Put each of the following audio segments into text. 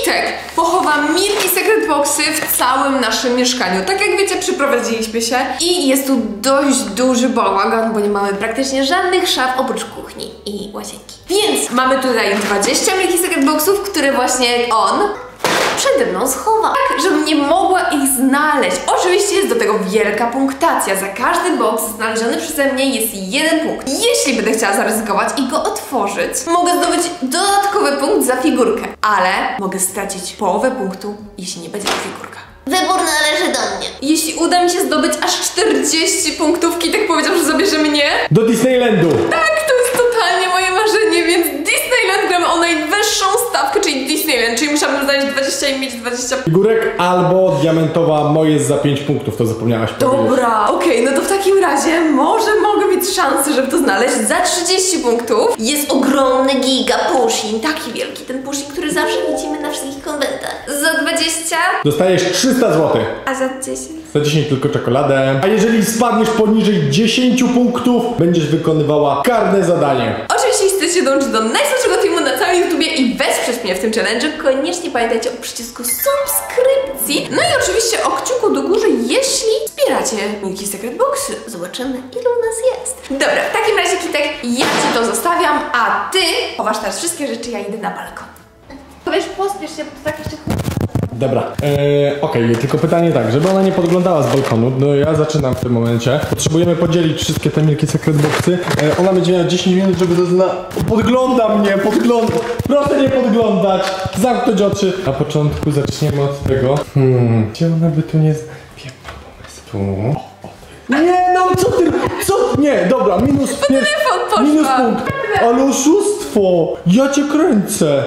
Kitek pochowa Milky Secret Boxy w całym naszym mieszkaniu. Tak jak wiecie, przyprowadziliśmy się i jest tu dość duży bałagan, bo nie mamy praktycznie żadnych szaf oprócz kuchni i łazienki. Więc mamy tutaj 20 Milky Secret Boxów, które właśnie on przede mną schowa, tak, żebym nie mogła ich znaleźć. Oczywiście jest do tego wielka punktacja. Za każdy box znaleziony przeze mnie jest 1 punkt. Jeśli będę chciała zaryzykować i go otworzyć, mogę zdobyć dodatkowy punkt za figurkę, ale mogę stracić połowę punktu, jeśli nie będzie to figurka. Wybór należy do mnie. Jeśli uda mi się zdobyć aż 40 punktów, Kitek powiedział, że zabierze mnie do Disneylandu. Tak, to jest totalnie moje marzenie, więc Disneyland gramy o najwyższą stawkę, czyli Disneyland, czyli musiałabym znaleźć 20 i mieć 20 figurek albo diamentowa moje za 5 punktów, to zapomniałaś powiedzieć. Dobra, okej, no to w takim razie może mogę mieć szansę, żeby to znaleźć za 30 punktów. Jest ogromny giga pushing, taki wielki ten pushing, który zawsze widzimy na wszystkich konwentach. Za 20 dostajesz 300 zł. A za 10? Za 10 tylko czekoladę. A jeżeli spadniesz poniżej 10 punktów, będziesz wykonywała karne zadanie. Oczywiście, jeśli chcecie dołączyć do najsłabszego teamu na całym YouTubie i wesprzeć mnie w tym challenge'u, koniecznie pamiętajcie o przycisku subskrypcji. No i oczywiście o kciuku do góry, jeśli wspieracie Milky Secret Boxy. Zobaczymy, ilu nas jest. Dobra, w takim razie, Kitek, ja ci to zostawiam, a ty chowasz teraz wszystkie rzeczy, ja idę na balkon. Wiesz, pospiesz się, bo to tak jeszcze... Dobra, okej, tylko pytanie tak, żeby ona nie podglądała z balkonu, no ja zaczynam w tym momencie. Potrzebujemy podzielić wszystkie te Milky Secret Boxy. Ona będzie miała 10 minut, żeby to podgląda mnie, podgląda. Proszę nie podglądać, zamknąć oczy. Na początku zaczniemy od tego. Gdzie ona by tu nie... Wiem, pomysł. Nie, no co ty, co? Nie, dobra, minus minus punkt. Ale oszustwo, ja cię kręcę.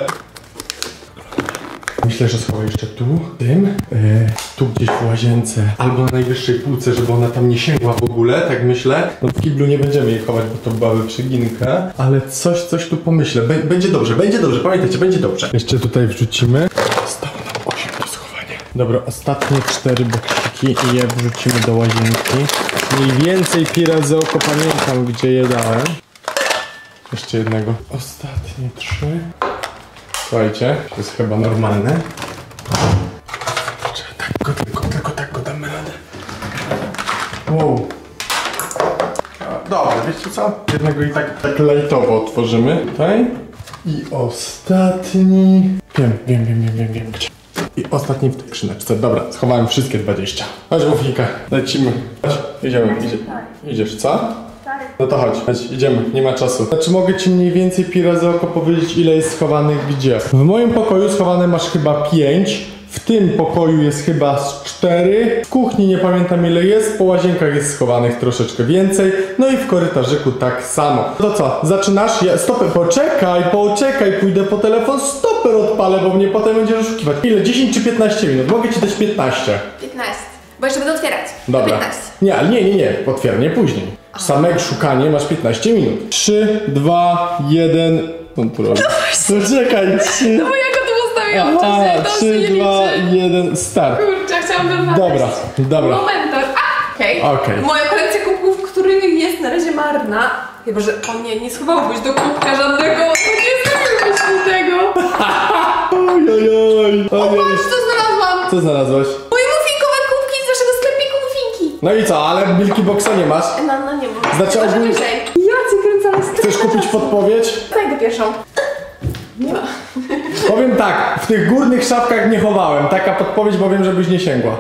Myślę, że schowaj jeszcze tu, tu gdzieś w łazience, albo na najwyższej półce, żeby ona tam nie sięgła w ogóle, tak myślę. No w kiblu nie będziemy jej chować, bo to byłaby przeginka, ale coś tu pomyślę. Będzie dobrze, pamiętajcie, będzie dobrze. Jeszcze tutaj wrzucimy. Zostało nam 8 do schowania. Dobra, ostatnie 4 boksiki i je wrzucimy do łazienki. Mniej więcej pi razy oko pamiętam, gdzie je dałem. Jeszcze jednego. Ostatnie 3. Słuchajcie, to jest chyba normalne. Tylko tak go damy radę. Wow. Dobra, wiecie co? Jednego i tak lajtowo otworzymy. Tutaj. I ostatni... Wiem gdzie. I ostatni w tej skrzyneczce. Dobra, schowałem wszystkie 20. Chodź, Wufika, lecimy. Chodź, idziesz, co? No to chodź, idziemy, nie ma czasu. Znaczy mogę ci mniej więcej pi razy oko powiedzieć, ile jest schowanych gdzie. W moim pokoju schowane masz chyba 5, w tym pokoju jest chyba 4, w kuchni nie pamiętam ile jest, po łazienkach jest schowanych troszeczkę więcej, no i w korytarzyku tak samo. To co, zaczynasz? Stopę, poczekaj, pójdę po telefon, stoper odpalę, bo mnie potem będziesz oszukiwać. Ile? 10 czy 15 minut? Mogę ci dać 15. 15, bo jeszcze będę otwierać. Dobra. 15. Nie, ale nie, otwieranie później. Samego szukanie masz 15 minut. 3, 2, 1. Co on tu robi? Czekaj, 3. No bo ja go tu postawiłam wcześniej, to 3, 2, 1, start. Kurczę, chciałam wywalić. Dobra. Momentor. Okej. Moja kolekcja kubków, który jest na razie marna. Chyba, że nie schowałbyś do kubka żadnego. Nie zrobiłbyś mi tego. Ojojoj. O, patrz, co znalazłam. Co znalazłaś? Moje muffinkowe kubki z naszego sklepiku muffinki. No i co, ale Milky Boxa nie masz? No nie mam. Znaczy ogólnie... Ja cię kręcam. Chcesz kupić podpowiedź? Znajdę pierwszą. Nie ma. Powiem tak, w tych górnych szafkach nie chowałem. Taka podpowiedź, bo wiem, żebyś nie sięgła.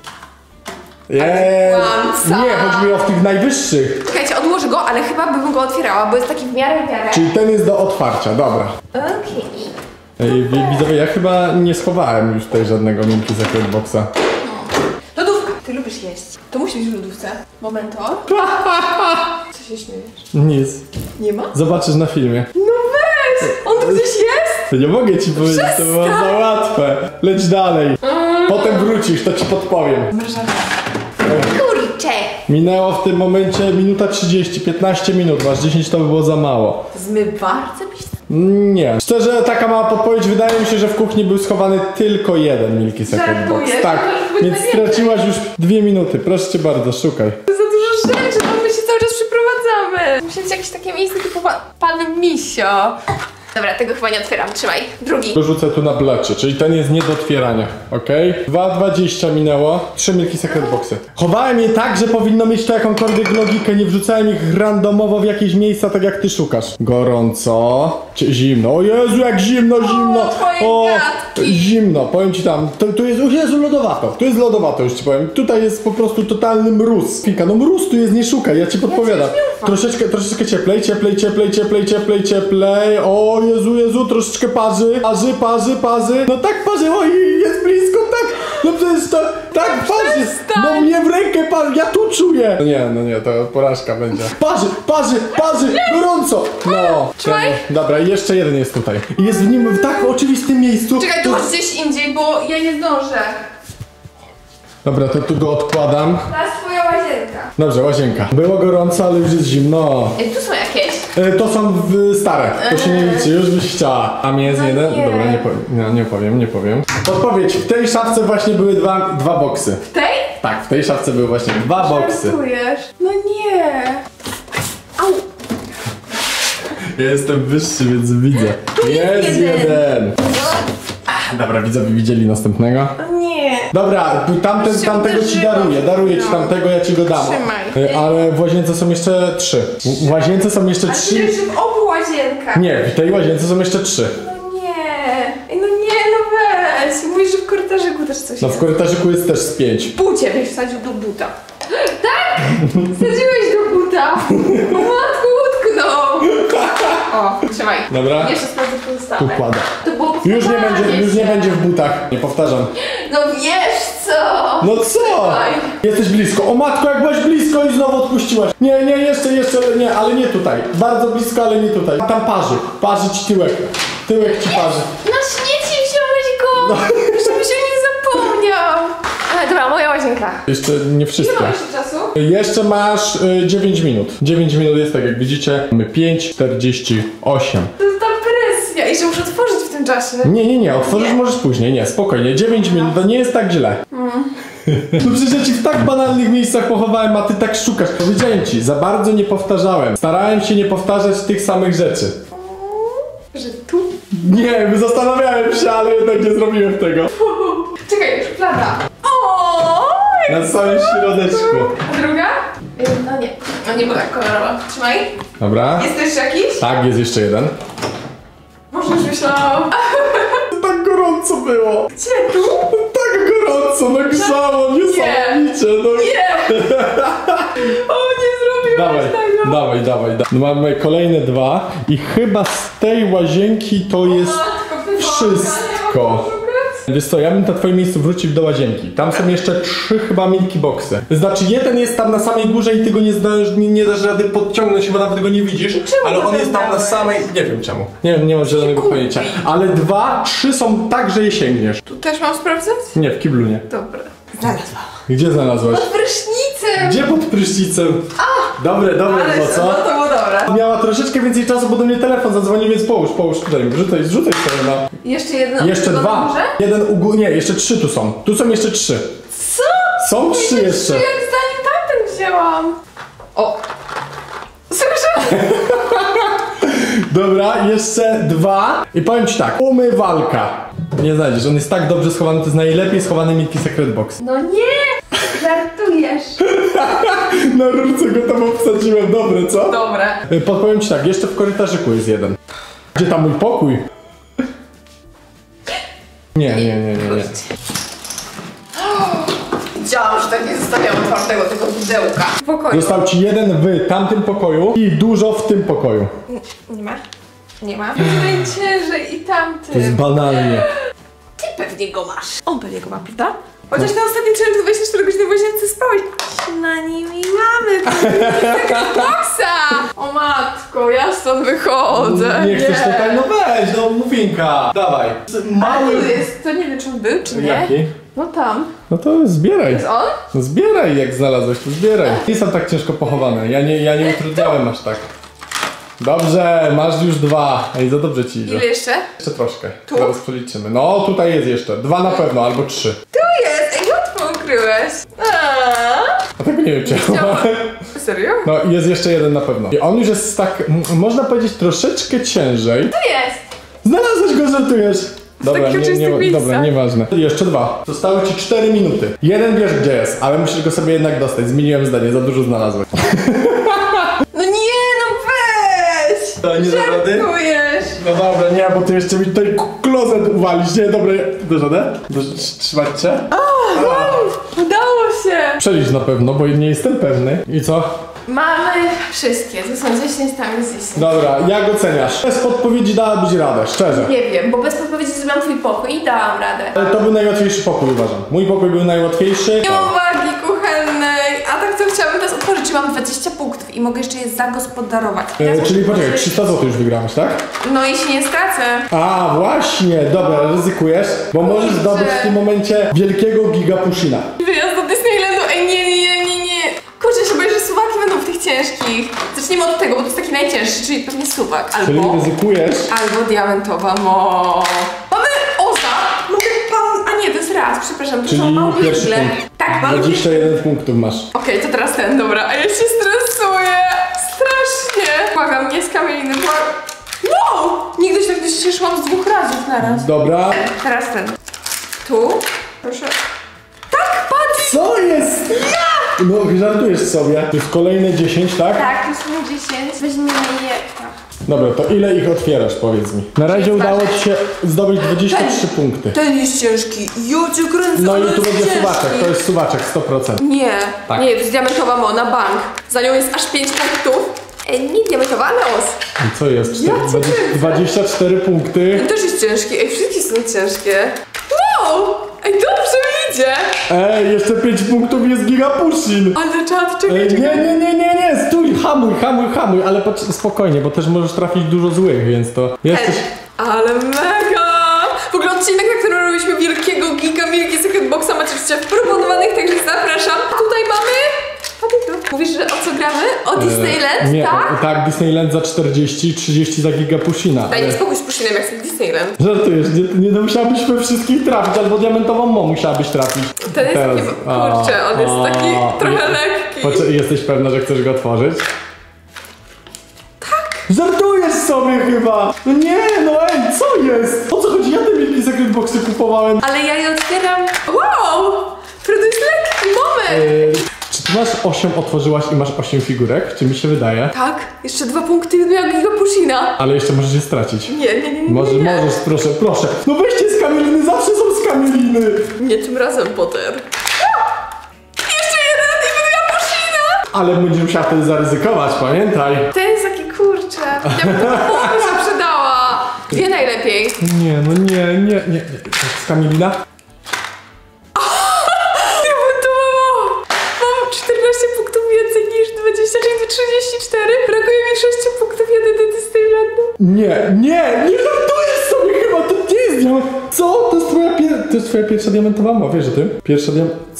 Nie, chodzi mi o w tych najwyższych. Czekajcie, odłożę go, ale chyba bym go otwierała, bo jest taki w miarę. Czyli ten jest do otwarcia, dobra. Okej. Widzowie, ja chyba nie schowałem już tutaj żadnego Milky Secret Boxa. Lodówka. Ty lubisz jeść. To musi być w lodówce. Momentor. Co się śmiejesz? Nic. Nie ma? Zobaczysz na filmie. No weź! On tu gdzieś jest? To nie mogę ci powiedzieć, to było za łatwe. Leć dalej. Potem wrócisz, to ci podpowiem. Kurczę. Minęło w tym momencie minuta 30, 15 minut, masz 10 to by było za mało. Zmywarce byś... Nie. Szczerze, taka mała podpowiedź, wydaje mi się, że w kuchni był schowany tylko jeden Milky Secret Box. Tak, więc straciłaś już 2 minuty, proszę cię bardzo, szukaj. Za dużo rzeczy, bo my się cały czas przyprowadzamy. Musi być jakieś takie miejsce typu pan Misio. Dobra, tego chyba nie otwieram, trzymaj. Drugi. Dorzucę tu na blacie, czyli ten jest nie do otwierania, okej? 2,20 minęło, 3 Milky Secret Boxy. Chowałem je tak, że powinno mieć to jakąkolwiek logikę, nie wrzucałem ich randomowo w jakieś miejsca, tak jak ty szukasz. Gorąco, zimno, o Jezu, jak zimno, twoje gadki. zimno, powiem ci tam, tu jest, o Jezu, lodowato, tu jest lodowato, już ci powiem, tutaj jest po prostu totalny mróz. Finka, no mróz tu jest, nie szukaj, ja ci podpowiadam. Troszeczkę cieplej, o Jezu, troszeczkę parzy, no tak parzy, oj, jest blisko, tak, no przecież to, tak parzy, no mnie w rękę parzy, ja tu czuję. No nie, to porażka będzie. Parzy, gorąco, no. Trzymaj. Dobra, jeszcze jeden jest tutaj. I jest w nim w tak oczywistym miejscu. Czekaj, tu masz gdzieś indziej, bo ja nie zdążę. Dobra, to tu go odkładam. Teraz twoja łazienka. Dobrze, łazienka. Było gorąco, ale już jest zimno. Tu są jakieś? To są stare, to się nie liczy, już byś chciała. Tam jest jeden? nie. Dobra, nie powiem. Podpowiedź, w tej szafce właśnie były dwa boksy. W tej? Tak, w tej szafce były właśnie 2 boksy. Żartujesz? No nie. Au. Ja jestem wyższy, więc widzę. Jest jeden. Dobra, widzowie widzieli następnego. Nie. Dobra, tamtego ci daruję ci tamtego, ja ci go dam. Trzymaj. Ale w łazience są jeszcze 3. W łazience są jeszcze 3. Przecież w obu łazienkach. Nie, w tej łazience są jeszcze 3. No nie, no weź. Mówisz, że w korytarzyku też coś No jest. w korytarzyku jest też z 5. Bucie byś wsadził do buta. Tak? Wsadziłeś do buta. O matku, utknął. O, trzymaj. Dobra. Jeszcze sprawdzę pozostałe. Układa. To było Już nie będzie w butach. Nie powtarzam. No wiesz co? No co? Czekaj. Jesteś blisko. O matko, jak byłaś blisko i znowu odpuściłaś. Nie, jeszcze, nie, ale nie tutaj. Bardzo blisko, ale nie tutaj. Tam parzy ci tyłek. Tyłek ci parzy. Na śmieci wziąłeś go! Żebyś o nim zapomniał! Ale dobra, moja łazienka. Jeszcze nie Ile wszystko. mam jeszcze czasu? Jeszcze masz 9 minut. 9 minut jest tak, jak widzicie. Mamy 5:48. To jest ta presja. I że muszę otworzyć w tym czasie. Nie, otworzysz możesz później. Nie, spokojnie. 9 minut, to nie jest tak źle. No przecież ja ci w tak banalnych miejscach pochowałem, a ty tak szukasz. Powiedziałem ci, za bardzo nie powtarzałem. Starałem się nie powtarzać tych samych rzeczy. Że tu? Nie, zastanawiałem się, ale jednak nie zrobiłem tego. Czekaj, szuflada. O! Na samym środeczku. A druga? No nie. No nie była kolorowa. Trzymaj. Dobra. Jest jeszcze jakiś? Tak, jest jeszcze jeden. Może już myślałam. Tak gorąco było. Gdzie tu? Tak gorąco, nagrzało, niesamowicie. No. Nie! O, nie zrobiłaś tego. Dawaj. No mamy kolejne 2 i chyba z tej łazienki to jest wszystko. Wiesz co, ja bym na twoim miejscu wrócił do łazienki. Tam są jeszcze 3 chyba Milky Boxy. Znaczy jeden jest tam na samej górze i ty go nie dasz rady podciągnąć, bo nawet go nie widzisz. Ale on jest tam na samej... Nie wiem czemu. Nie mam zielonego pojęcia. Ale 2, 3 są tak, że je sięgniesz. Tu też mam sprawdzać? Nie, w kiblu nie. Dobra. Znalazłam. Gdzie znalazłaś? Pod prysznicem! Gdzie pod prysznicem? Dobre, Ale no co? no to było dobre. Miała troszeczkę więcej czasu, bo do mnie telefon zadzwonił, więc połóż tutaj. Rzucaj sobie na... Jeszcze jedno. Jeszcze 2. Jeden nie, jeszcze 3 tu są. Tu są jeszcze 3. Co? Są 3 jeszcze. Jak zanim tamten wzięłam. O! Słyszę? Dobra, jeszcze 2. I powiem ci tak, umywalka. Nie znajdziesz, on jest tak dobrze schowany, to jest najlepiej schowany Milky Secret Box. No nie! Żartujesz. Na rurce go tam obsadziłem, dobre, co? Dobre. Podpowiem ci tak, jeszcze w korytarzyku jest jeden. Gdzie tam mój pokój? Nie. Wiedziałam, że tak nie zostawiam otwartego tego pudełka. W pokoju. Został ci jeden w tamtym pokoju i dużo w tym pokoju. Nie ma? Nie ma. Najciężej i tamty. To jest banalnie. Ty pewnie go masz. On pewnie go ma, prawda? Chociaż na ostatnim challenge 24 godziny w łazience spałeś. Na nimi mamy boksa! O matko, ja stąd wychodzę. Nie chcesz tutaj? No weź, no Mufinka. Dawaj. Mały. Ale jest, to nie wiem, czy on był, czy nie. Jaki? No tam. No to zbieraj. Jest on? No zbieraj, jak znalazłeś, to zbieraj. Nie są tak ciężko pochowane. Ja nie utrudniałem aż tak. Dobrze, masz już 2. Ej, za dobrze ci idzie. Ile jeszcze? Jeszcze troszkę. Tu? Zaraz przeliczymy. No, tutaj jest jeszcze. 2 na pewno, albo 3. Tu jest! Ej, łatwo ukryłeś. A tego nie wiem, czy Serio? No, jest jeszcze jeden na pewno. I on już jest tak, można powiedzieć, troszeczkę ciężej. Tu jest! Znalazłeś go, żartujesz. Dobra, takich oczywistych miejscach. dobra, nieważne. Jeszcze 2. Zostały ci 4 minuty. Jeden wiesz gdzie jest, ale musisz go sobie jednak dostać. Zmieniłem zdanie, za dużo znalazłeś. No nie, no weź! To nie da rady? Żartujesz! No dobra, nie, bo ty jeszcze mi tutaj klozet uwalisz, nie? Dobra, dasz radę? Trzymać cię? Udało się! Przelicz na pewno, bo nie jestem pewny. I co? Mamy wszystkie, to są 10 tam z 10. Dobra, jak oceniasz? Bez podpowiedzi dałabyś radę, szczerze. Nie wiem, bo bez podpowiedzi zrobiłam twój pokój i dałam radę. Ale to był najłatwiejszy pokój, uważam. Mój pokój był najłatwiejszy. Nie mam wagi kuchennej, a tak to chciałabym teraz otworzyć, czy mam 20 punktów i mogę jeszcze je zagospodarować. Czyli poczekaj, 300 zł już wygrałeś, tak? No jeśli nie stracę. A, właśnie, dobra, ryzykujesz, bo możesz zdobyć w tym momencie wielkiego gigapushina. Wyjazd do Disneylandu, ej nie. Kurczę, się boję, że suwaki będą w tych ciężkich. Zacznijmy od tego, bo to jest taki najcięższy, czyli pewnie suwak. Czyli ryzykujesz. Albo diamentowa mo. Mamy oza! Mogę pan... A nie, to jest raz, przepraszam. To Czyli są małe pierwszy igle. punkt. Tak, mam 21 punktów masz. Okej, to teraz ten, dobra. A ja się stresuję. Strasznie. Błagam, nie z kamieniny, Wow! Nigdy się tak nie cieszyłam z 2 razów naraz. Dobra. Teraz ten. Tu. Proszę. Tak, padł! Co jest? No, żartujesz sobie. To jest kolejne 10, tak? Tak, to są 10. Weźmiemy je. Dobra, to ile ich otwierasz, powiedz mi? Na razie udało ci się zdobyć 23 punkty. Ten jest ciężki. Ja cię kręcę, No i ale tu jest będzie ciężki. suwaczek, to jest suwaczek 100%. Nie, Tak. nie, to jest diamentowa mo na bank. Za nią jest aż 5 punktów. Nie diamentowa, ale os. I co jest? Ja cię kręcę. 24 punkty. Ten też jest ciężki. Ej, wszystkie są ciężkie. Wow! Ej, dobrze mi idzie. Ej, jeszcze 5 punktów jest gigapushin. Ale czad, Ej, czekaj. nie, stój, hamuj, ale spokojnie, bo też możesz trafić dużo złych, więc to jesteś... Ale mega! W ogóle odcinek, na którym robiliśmy wielkiego wielki secret boxa macie w proponowanych, także zapraszam. Tutaj mamy... Mówisz, że o co gramy? O Disneyland, nie, tak? Tak, Disneyland za 40 i 30 za gigapushina. Daj mi spokój z Pushinem, jak chcę Disneyland. Żartujesz, nie musiałabyś we wszystkich trafić, albo diamentową mo musiałabyś trafić. Ten jest taki, kurczę, on jest taki trochę lekki. Jesteś pewna, że chcesz go otworzyć? Tak. Żartujesz sobie chyba! No nie, no ej, co jest? O co chodzi? Ja te wielkie secret boxy kupowałem. Ale ja je otwieram. Wow! Który to jest lekki moment! Czy ty masz 8, otworzyłaś i masz 8 figurek? Czy mi się wydaje? Tak, jeszcze 2 punkty miał Pushina. Ale jeszcze możesz je stracić. Nie. Możesz, proszę. No weźcie z kamieliny, zawsze są z kamieliny! Nie tym razem, Potter. Jeszcze jeden i będę miała Pushina! Ale będziesz musiała wtedy zaryzykować, pamiętaj. Ten jest taki kurczę. Ja bym to się przydała. 2 najlepiej. Nie. Z kamielina? Mam 14 punktów więcej niż 20, czyli 34. Brakuje mi 6 punktów, jadę do Disneylandu. Nie żartujesz sobie chyba, to nie jest diament. Co? To jest twoja pierwsza diamentowa mowa, wiesz o tym? Pierwsza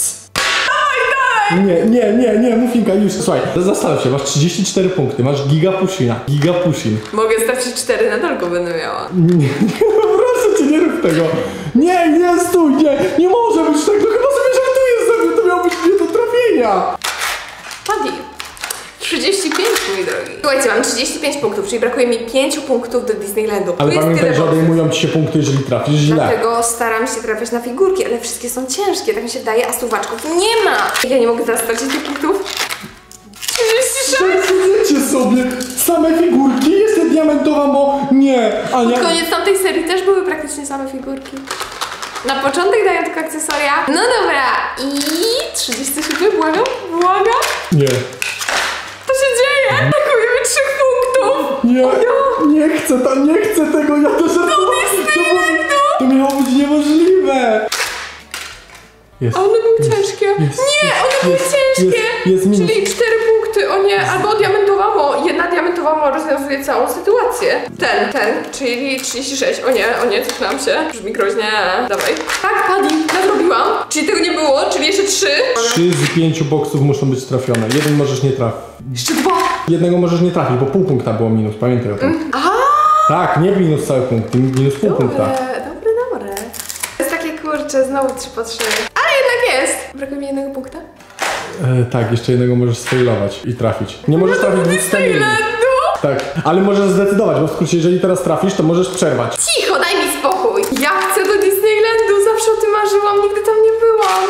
Nie, Mufinka, już. Słuchaj, zastanów się, masz 34 punkty, masz gigapushin. Mogę stracić 4, nadal go będę miała. Nie, proszę cię, nie rób tego. Nie, stój, nie może być tak, no chyba sobie żartujesz sobie, to miało być nie do trafienia. Padli. 35, mój drogi. Słuchajcie, mam 35 punktów, czyli brakuje mi 5 punktów do Disneylandu. Ale Tu jest pamiętaj, tyle że boxów. odejmują ci się punkty, jeżeli trafisz źle. Dlatego staram się trafiać na figurki, ale wszystkie są ciężkie, tak mi się daje, a suwaczków nie ma. Ja nie mogę teraz stracić tych punktów. 36! Żartujecie sobie, same figurki, jeszcze diamentowa mo... Nie, Ania... Pod koniec tamtej serii też były praktycznie same figurki. Na początek dają tylko akcesoria. No dobra, i 37, błagam. Nie. Co się dzieje? Brakuje mi 3 punktów. Nie chcę tego, ja to żartowałem. To miało być niemożliwe. Jest. A one były ciężkie. Nie, one były ciężkie. Jest minus. Czyli 4 punkty, o nie, albo diamentowa mo. Jedna diamentowa mo rozwiązuje całą sytuację. Ten, czyli 36. O nie, cofnęłam się. Brzmi groźnie. Dawaj. Tak, Paddy, nadrobiłam. Czyli tego nie było, czyli jeszcze 3. 3 z 5 boksów muszą być trafione. Jeden możesz nie trafić. Jeszcze 2. Jednego możesz nie trafić, bo pół punkta było minus, pamiętaj o tym. Tak, nie minus cały punkt, minus pół punkta. Dobre. To jest takie kurcze, znowu 3 po 3. Ale jednak jest. Brakuje mi 1 punkta. Tak, jeszcze jednego możesz sfailować i trafić. Nie możesz trafić dwóch z kamieni. Tak, ale możesz zdecydować, bo w skrócie, jeżeli teraz trafisz, to możesz przerwać. Cicho, daj mi spokój. Ja chcę do Disneylandu, zawsze o tym marzyłam, nigdy tam nie byłam.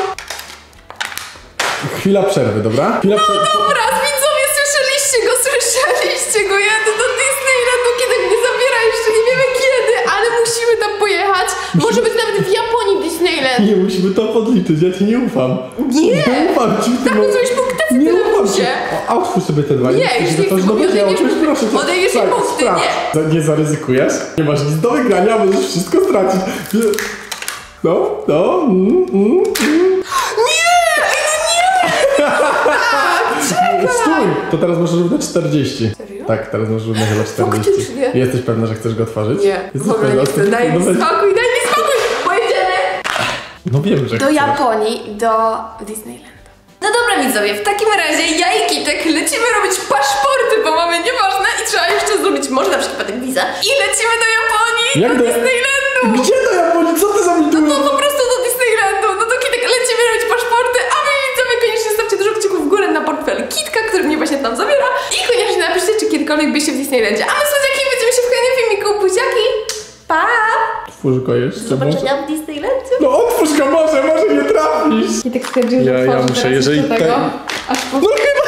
Chwila przerwy, dobra? Chwila przerwy. Dobra, widzowie, słyszeliście go, jadę do Disneylandu, kiedy mnie zabiera, jeszcze nie wiemy kiedy, ale musimy tam pojechać. Może być nawet w Japonii Disneyland. Nie, musimy to podliczyć, ja ci nie ufam. Nie! Nie ufam ci. Tak, bo zrobisz punktację Nie tyle ufam ci. się. A otwórz sobie te dwa. Nie, już nie chcę, bo mi odejmiesz Proszę cię. punkty, nie. Nie zaryzykujesz? Nie masz nic do wygrania, możesz wszystko stracić. No. Stój! To teraz możesz równać 40. Serio? Tak, teraz możesz równać chyba 40. Faktycznie. Jesteś pewna, że chcesz go otworzyć? Nie, Jesteś w ogóle pewna? nie chcę, daj mi spokój, pojedziemy No wiem, że do chcesz. Japonii, do Disneylandu. No dobra widzowie, w takim razie ja i Kitek lecimy robić paszporty, bo mamy nieważne i trzeba jeszcze zrobić może na przypadek wiza i lecimy do Japonii, Jak do do- Disneylandu. Gdzie do Japonii? Co ty za mi No po prostu do Disneylandu, no to Kitek lecimy robić paszporty, a wy widzowie koniecznie stawcie dużo kciuków w górę na portfel Kitka, który mnie właśnie tam zabiera i koniecznie napiszcie, czy kiedykolwiek byliście w Disneylandzie. A my słodziaki widzimy się w kolejnym filmiku, buziaki, pa! Otwórz go jeszcze. Do zobaczenia w Disneylandzie. No otwórz go, może nie trafisz. Kitek stwierdził, Ja muszę, jeżeli tego, tak- aż po... No chyba